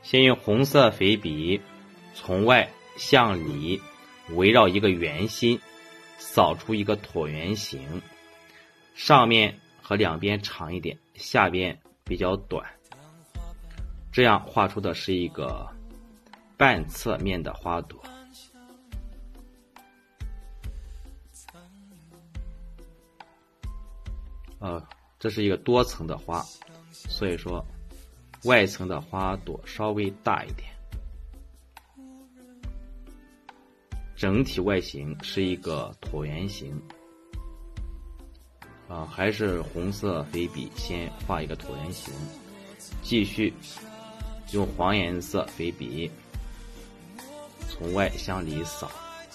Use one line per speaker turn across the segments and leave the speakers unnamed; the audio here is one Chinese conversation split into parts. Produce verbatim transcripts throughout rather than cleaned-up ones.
先用红色粉笔从外向里围绕一个圆心扫出一个椭圆形，上面和两边长一点，下边比较短，这样画出的是一个半侧面的花朵。呃，这是一个多层的花，所以说外层的花朵稍微大一点，整体外形是一个椭圆形。啊，还是红色粉笔先画一个椭圆形，继续用黄颜色粉笔从外向里扫，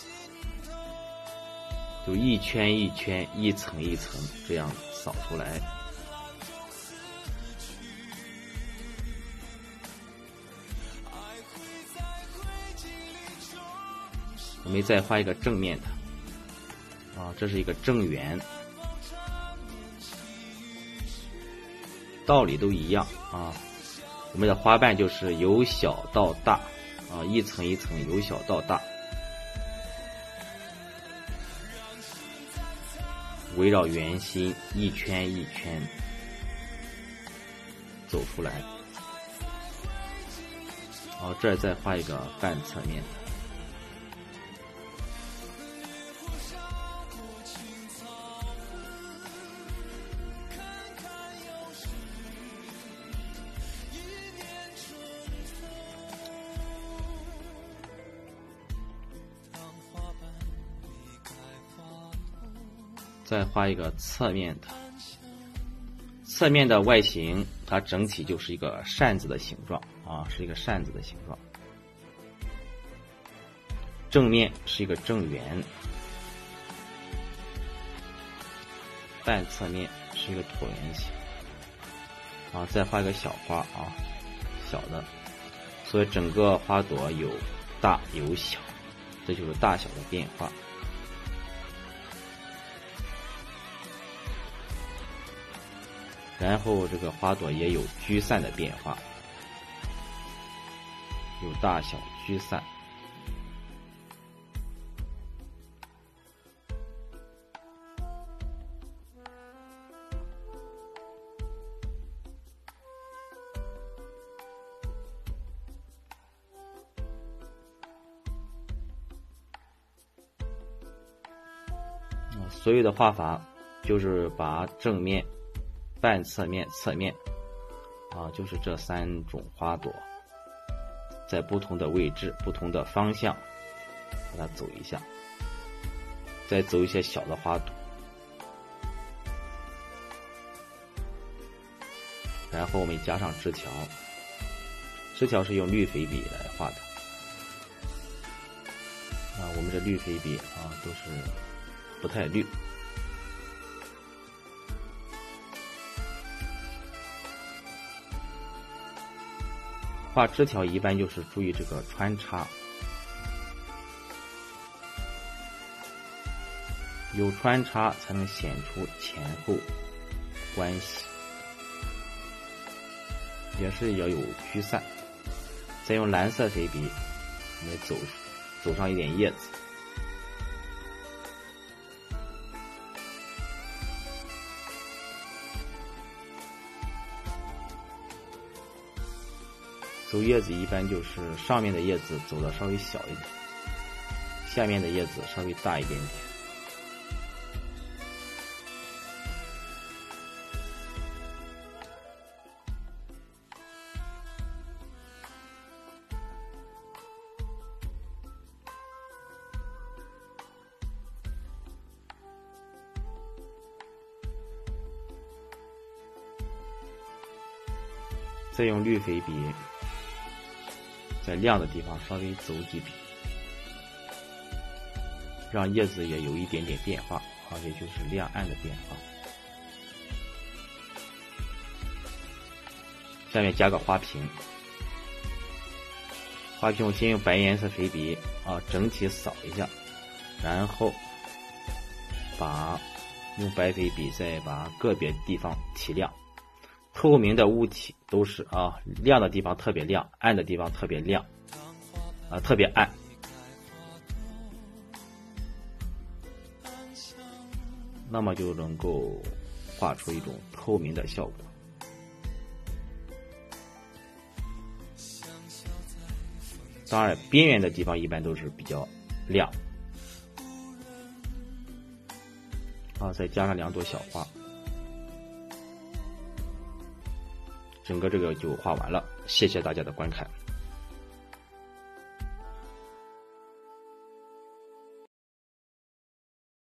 就一圈一圈，一层一层这样扫出来。我们再画一个正面的，啊，这是一个正圆，道理都一样啊。我们的花瓣就是由小到大啊，一层一层由小到大，围绕圆心一圈一圈走出来。好，这儿再画一个半侧面的。再画一个侧面的，侧面的外形它整体就是一个扇子的形状啊，是一个扇子的形状。正面是一个正圆，半侧面是一个椭圆形啊。再画一个小花啊，小的，所以整个花朵有大有小，这就是大小的变化。然后这个花朵也有聚散的变化，有大小聚散。所有的画法就是把正面、半侧面、侧面啊，就是这三种花朵，在不同的位置、不同的方向，把它走一下，再走一些小的花朵，然后我们加上枝条，枝条是用绿粉笔来画的啊，我们这绿粉笔啊都是不太绿。画枝条一般就是注意这个穿插，有穿插才能显出前后关系，也是要有聚散。再用蓝色粉笔来走走上一点叶子，走叶子一般就是上面的叶子走的稍微小一点，下面的叶子稍微大一点点。再用绿粉笔在亮的地方稍微走几笔，让叶子也有一点点变化啊，也就是亮暗的变化。下面加个花瓶，花瓶我先用白颜色粉笔啊整体扫一下，然后把用白粉笔再把个别地方提亮， 透明的物体都是啊，亮的地方特别亮，暗的地方特别亮，啊，特别暗。那么就能够画出一种透明的效果。当然，边缘的地方一般都是比较亮。啊，再加上两朵小花，整个这个就画完了。谢谢大家的观看。